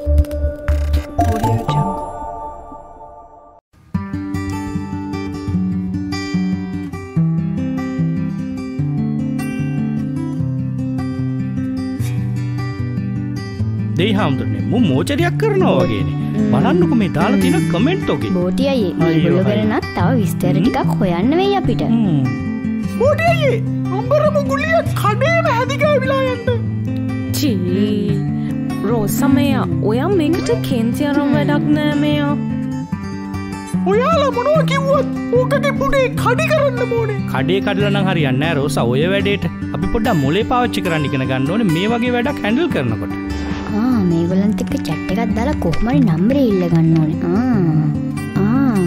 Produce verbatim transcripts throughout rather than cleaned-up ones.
දෙයි හාමුදුරනේ මු මෝචරියක් කරනවා වගේනේ. බලන්නකො මේ දාලා තියෙන කමෙන්ට් එකේ. බෝටි අයියේ මේගොල්ලෝ කරනත් තව විස්තර ටිකක් හොයන්න වෙයි අපිට. බෝටි අයියේ අම්බර මුගුලිය කඩේම හැදිගාවිලා යන්න. චී රෝසමයා ඔයා මේකට කේන්ති අරන් වැඩක් නෑ මෙයා. ඔයාලා මොනවා කිව්වත් ඕකගේ පුඩේ කඩි කරන්න ඕනේ. කඩේ කඩලා නම් හරියන්නේ නෑ රෝසා ඔය වැඩේට. අපි පොඩ්ඩක් මොලේ පාවිච්චි කරන්න ඉගෙන ගන්න ඕනේ මේ වගේ වැඩක් හැන්ඩල් කරනකොට. ආ මේගොල්ලන්ත් එක්ක chat එකක් දාලා කොහොම හරි නම්බරේ ඉල්ල ගන්න ඕනේ. ආ ආ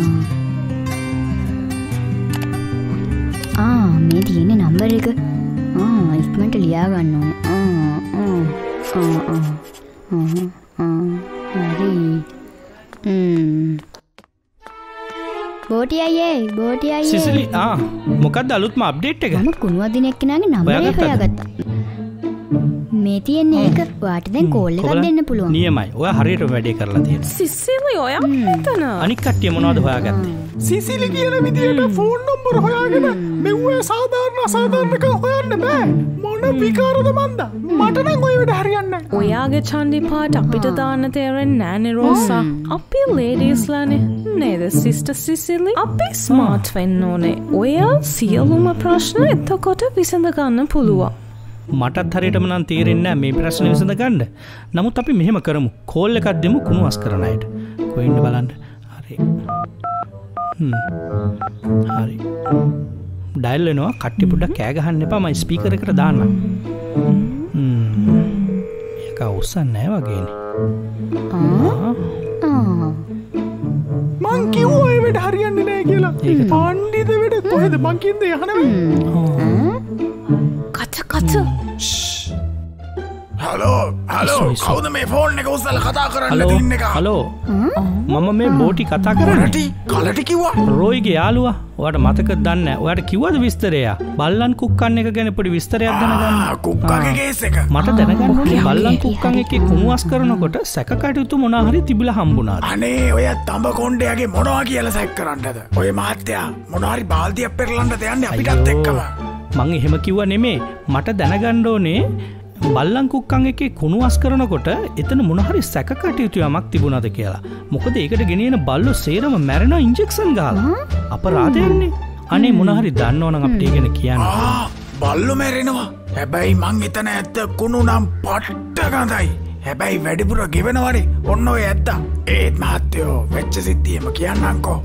ආ මේ තියෙන නම්බර එක ආ ඉක්මනට ලියා ගන්න ඕනේ. ආ ආ ආ ආ හරි. ම්ම් බෝටි අයියේ බෝටි අයියේ සිසිලි ආ මොකක්ද අලුත්ම අප්ඩේට් එක? මම කුණුව දින එක්කෙනාගේ නම්බරේ හොයාගත්තා. මේ තියෙන්නේ ඒක වාට දැන් කෝල් එකක් දෙන්න පුළුවන්. නියමයි. ඔයා හරියට වැඩේ කරලා තියෙනවා. සිසිලි ඔයා මෙතන. අනික් කට්ටිය මොනවද හොයාගත්තේ? සිසිලි කියන විදියට ෆෝන් නම්බර හොයාගෙන මෙව්වේ සාධාරණ අසාධාරණක හොයන්න බෑ. මොන විකාරද මන්ද? මට නම් ඔය වැඩ හරියන්නේ නැහැ. ඔයාගේ චන්ඩි පාට අපිට දාන්න තේරෙන්නේ නෑනේ රෝසා. අපි ලේඩීස්ලානේ නේද සිස්ටර් සිසිලි? අපි ස්මාර්ට් වෙන්න ඕනේ. ඔයා සියලුම ප්‍රශ්න එතකොට විසඳ ගන්න පුළුවන්. මටත් හරියටම නම් තේරෙන්නේ නැහැ මේ ප්‍රශ්නේ විසඳ ගන්න. නමුත් අපි මෙහෙම කරමු. කෝල් එකක් දෙමු කුණු අස් කරන අයට. කොහෙන්ද බලන්න. හරි. හ්ම්. හරි. ඩයල් වෙනවා. කට්ටි පොඩ්ඩක් කෑ ගහන්න එපා. මම ස්පීකර් එකට දාන්නම්. හ්ම්. ඒක අවසන් නෑ වගේනේ. ආ ආ මං කිව්වා ඔය වැඩ හරියන්නේ නැහැ කියලා. පණ්ඩිත වැඩ කොහෙද මං කියන්නේ අහනවා. කච කච හලෝ හලෝ කවුද මේ ෆෝන් එක උස්සලා කතා කරන්න තින්න එක? හලෝ මම මේ බෝටි කතා කරන්නේ. කලට කිව්වා. රෝයිගේ යාළුවා. ඔයාට මතකද දන්නේ නැහැ. ඔයාට කිව්වද විස්තරය? බල්ලන් කුක්කන් එක ගැන පොඩි විස්තරයක් දැනගන්න. ආ කුක්කගේ කේස් එක. මට දැනගන්න ඕනේ බල්ලන් κουක්කන් එකේ කුණුවස් කරනකොට සැකකටයුතු මොනවා හරි තිබිලා හම්බුණාද? අනේ ඔය තඹ කොණ්ඩයාගේ මොනවා කියලා සැක කරන්නද? ඔය මහත්තයා මොනවා හරි බාල්දියක් පෙරලන්නද යන්නේ අපිටත් එක්කම. මං එහෙම කිව්වා නෙමේ. මට දැනගන්න ඕනේ බල්ලන් කුක්කන් එකේ කුණුවස් කරනකොට එතන මොන හරි සැකකටයුතු යමක් තිබුණාද කියලා. මොකද ඒකට ගෙනියන බල්ලෝ සේරම මැරෙන ඉන්ජෙක්ෂන් ගහලා. අපරාධයන්නේ. අනේ මොන හරි දන්නවනම් අපිට ඒ ගැන කියන්න. ආ බල්ලෝ මැරෙනවා. හැබැයි මං හිතන ඇත්ත කුණු නම් පට්ට ගඳයි. හැබැයි වැඩිපුර ගෙවනවනේ. ඔන්න ඔය ඇත්ත. ඒත් මහත්තයෝ වෙච්ච සිද්ධියම කියන්නම්කෝ.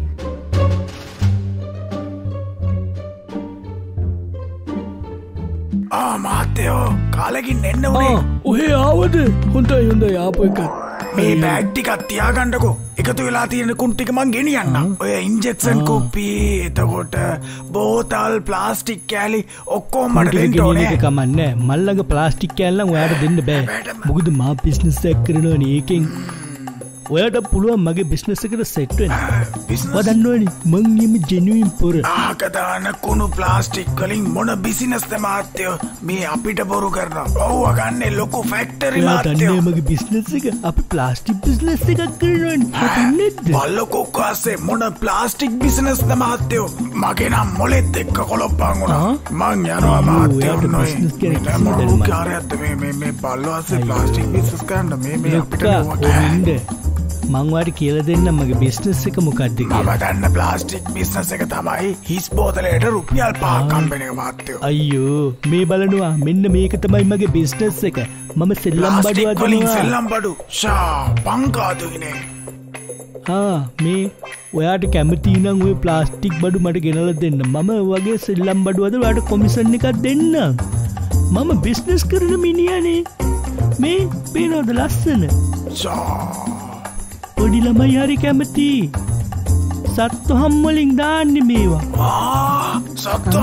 ආ මහත්තයෝ කාලෙකින් එන්න උනේ. ඔහේ ආවද? හොඳයි හොඳයි ආපු එකත්. මේ බෑග් ටිකක් තියාගන්නකෝ. එකතු වෙලා තියෙන කුණු ටික මං ගෙනියන්නම්. ඔය ඉන්ජෙක්ෂන් කුප්පි එතකොට බෝතල් ප්ලාස්ටික් කෑලි ඔක්කොම මට දෙන්න ඕනේ. ඒක කමන්නේ. මල්ලඟ ප්ලාස්ටික් කෑල්ලන් ඔයාට දෙන්න බෑ. මොකද මා බිස්නස් එකක් කරනවනේ ඒකෙන්. ඔයාට පුළුවන් මගේ බිස්නස් එකට සෙට් වෙන්න. ඔයා දන්නවනේ මං නියම ජෙනුයින් පොර. ආකදාන කුණු ප්ලාස්ටික් වලින් මොන බිස්නස් ද මාත්‍යෝ මේ අපිට බොරු කරනවා. ඔව්ව ගන්නේ ලොකු ෆැක්ටරි මාත්‍යෝ. ඔයා දන්නේ මගේ බිස්නස් එක අපි ප්ලාස්ටික් බිස්නස් එකක් කරනවනේ. බල්ලෝ කොක්කාසේ මොන ප්ලාස්ටික් බිස්නස් ද මාත්‍යෝ. මගේ නම් මොලෙත් එක්ක කොලොප්පන් වුණා. මං යනවා මාත්‍යෝ නෝයි. මොන කාර්යයක්ද මේ මේ මේ බල්ලෝ අස්සේ ප්ලාස්ටික් බිස්නස් කරන්න මේ මේ අපිට ඕනේ. මං වාට කියලා දෙන්න මගේ බිස්නස් එක මොකක්ද කියලා. මම දන්න ප්ලාස්ටික් බිස්නස් එක තමයි හිස් බෝතලයට රුපියල් පහක් හම්බෙන එක මාත්‍යෝ. අයියෝ මේ බලනවා මෙන්න මේක තමයි මගේ බිස්නස් එක. මම සෙල්ලම් බඩු අදනවා. සෙල්ලම් බඩු ෂා පංකාදුනේ. ආ මේ ඔයාට කැමති නම් ඔය ප්ලාස්ටික් බඩු මට ගෙනලා දෙන්න. මම වගේ සෙල්ලම් බඩු අද ඔයාට කොමිෂන් එකක් දෙන්න. මම බිස්නස් කරන මිනිහනේ. මේ පේනවද ලස්සන? ෂා පොඩි ළමයි හරි කැමති. සත්තු හම් වලින් දාන්නේ මේවා. ආ සත්තු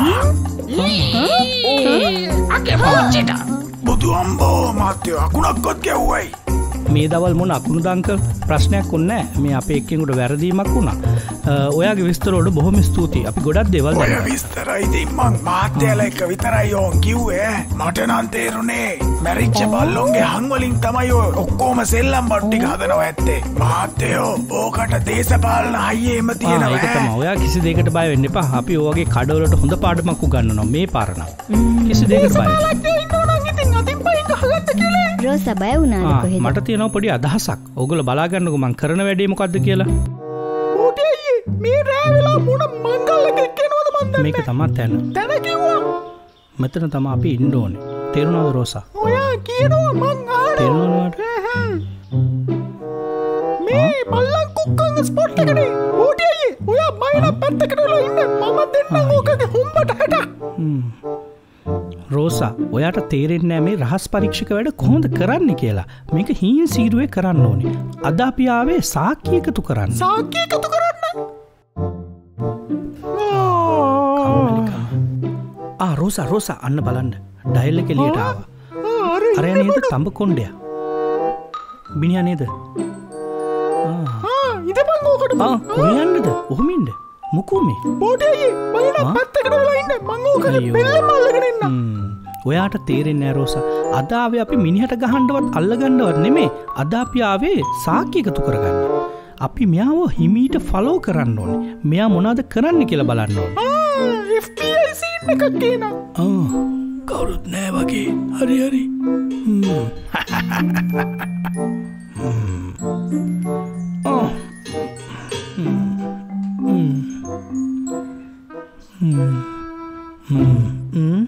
අගේ පොච්චිට බුදු අම්බෝ මාත්‍යෝ අකුණක්වත් ගැව්වයි. මේ දවල් මොන අකුණුද අංකල්? ප්‍රශ්නයක් උන්නේ නැහැ. මේ අපේ එක්කෙනෙකුට වැරදීමක් වුණා. ඔයාගේ විස්තරවලට බොහොම ස්තුතියි. අපි ගොඩක් දේවල් ඔය දැනගත්තා. විස්තරයි ඉතින් මං මාත්‍යලා එක විතරයි ඕන් කිව්වේ. මට නම් තේරුනේ මැරිච්ච බල්ලොන්ගේ හං වලින් තමයි ඔය ඔක්කොම සෙල්ලම් බඩු ටික හදනවා ඇත්තේ. මාත්‍යෝ ඕකට දේශපාලන හයියේම ආ, තියෙනවා. ඒක තමයි. ඔයා කිසි දෙයකට බය වෙන්න එපා. අපි ඔයගේ කඩවලට හොඳ පාඩමක් උගන්වනවා මේ පාර නම්. කිසි දෙයකට බය වෙන්න. රෝස බය වුණාද ආ, කොහෙද? මට තියෙනවා පොඩි අදහසක්. ඕගොල්ලෝ බලා ගන්නකෝ මං කරන වැඩේ මොකද්ද කියලා. මේ රෑ වෙලා මොන මංගල්ලකෙක් එනවද මන් දන්නේ. මේක තමයි තැන. තන කිව්වා. මෙතන තමයි අපි ඉන්න ඕනේ. තේරුණාද රෝසා? ඔයා කියනවා මං ආවේ. තේරුණාද? මේ බල්ලන් කුක්කන් ස්පොට් එකනේ. ඕටි අයියේ. ඔයා මයින පැත්තකට වෙලා ඉන්න. මම දෙන්නම් ඕකගේ හොම්බට හැට. හ්ම්. රෝසා, ඔයාට තේරෙන්නේ නැහැ මේ රහස් පරීක්ෂක වැඩ කොහොමද කරන්නේ කියලා. මේක හීන් සීරුවේ කරන්න ඕනේ. අද අපි ආවේ සාක්කි එකතු කරන්න. සාක්කි එකතු කරන්න. ආ රෝසා රෝසා අන්න බලන්න. ඩයල් එක එළියට ආවා. අර නේද තඹ කොණ්ඩයා. මිනිහා නේද? ආ ඉතපන් ඕකට. ආ කොහේ යන්නද? ඔහොම ඉන්න. මොකෝ මේ? බෝටි අයියේ මයින පැත්තකට වෙලා ඉන්න. මං ඕකගේ බෙල්ලම අල්ලගෙන ඉන්න. ඔයාට තේරෙන්නේ නැහැ රෝසා. අද ආවේ අපි මිනිහට ගහන්නවත් අල්ලගන්නවත් නෙමෙයි. අද අපි ආවේ සාක්කි එකතු කරගන්න. අපි මෙයාව හිමීට ෆලෝ කරන්න ඕනේ. මෙයා මොනවද කරන්න කියලා බලන්න ඕනේ. ආ එෆ් බී අයි සීන් එකක් කියනවා. ආ කවුරුත් නැහැ වගේ. හරි හරි. හ්ම්. ආ. හ්ම්. හ්ම්. හ්ම්. හ්ම්.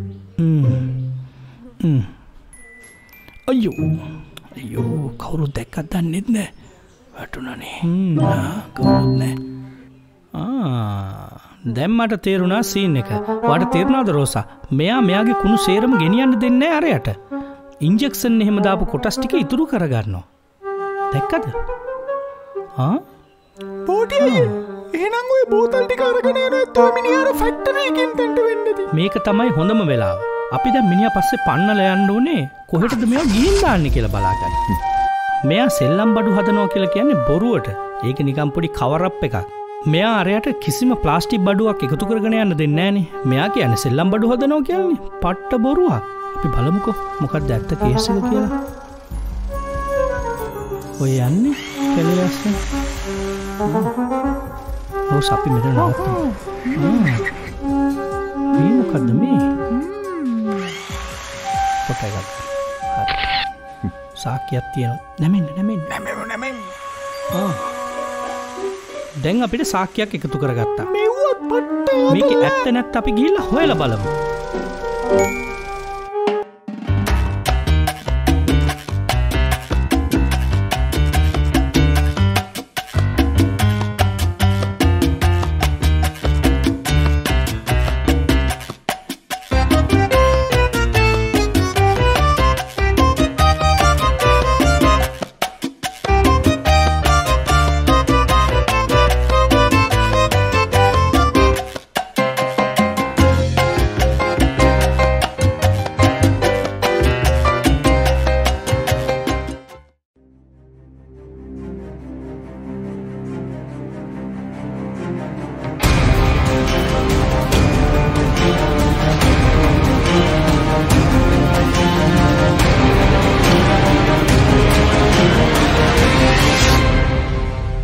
හ්ම්. අයියෝ. අයියෝ කවුරුත් දැක්කත් දන්නෙත් නැහැ. වැටුණනේ. හ්ම්. කවුරුත් නැහැ. ආ දැන් මට තේරුණා සීන් එක. ඔයාට තේරුණාද රෝසා? මෙයා මෙයාගේ කුණු සේරම ගෙනියන්න දෙන්නේ නැහැ අරයට. ඉන්ජෙක්ෂන් එහෙම දාපු කොටස් ටික ඉතුරු කරගන්නවා. දැක්කද? ආ? බෝටි අයියේ එහෙනම් ඔය බෝතල් ටික අරගෙන යනවා ඔය මිනිහාර ෆැක්ටරි එකෙන් තෙන්ට වෙන්නද? මේක තමයි හොඳම වෙලාව. අපි දැන් මිනිහා පස්සේ පන්නලා යන්න ඕනේ. කොහෙටද මෙයා ගිහින් දාන්නේ කියලා බලාගන්න. මෙයා සෙල්ලම් බඩු හදනවා කියලා කියන්නේ බොරුවට. ඒක නිකන් පොඩි කවර් අප් එකක්. මෙයා අරයට කිසිම ප්ලාස්ටික් බඩුවක් එකතු කරගෙන යන්න දෙන්නේ නැහනේ. මෙයා කියන්නේ සෙල්ලම් බඩු හදනවා කියන්නේ. පට්ට බොරුවක්. අපි බලමුකෝ මොකක්ද ඇත්ත කේස් එක කියලා. ඔය යන්නේ කෙලියස්ස. ඔව් අපි මෙතන නවත්තමු. මේ මොකද්ද මේ? කොටයි ගන්න. හරි. සාක්කියක් තියෙනවා. නැමෙන්න නැමෙන්න. නැමෙමු නැමෙමු. ආ. දැන් අපිට සාක්කියක් එකතු කරගත්තා. මෙව්වත් පට්ට. මේක ඇත්ත නැත්නම් අපි ගිහිල්ලා හොයලා බලමු.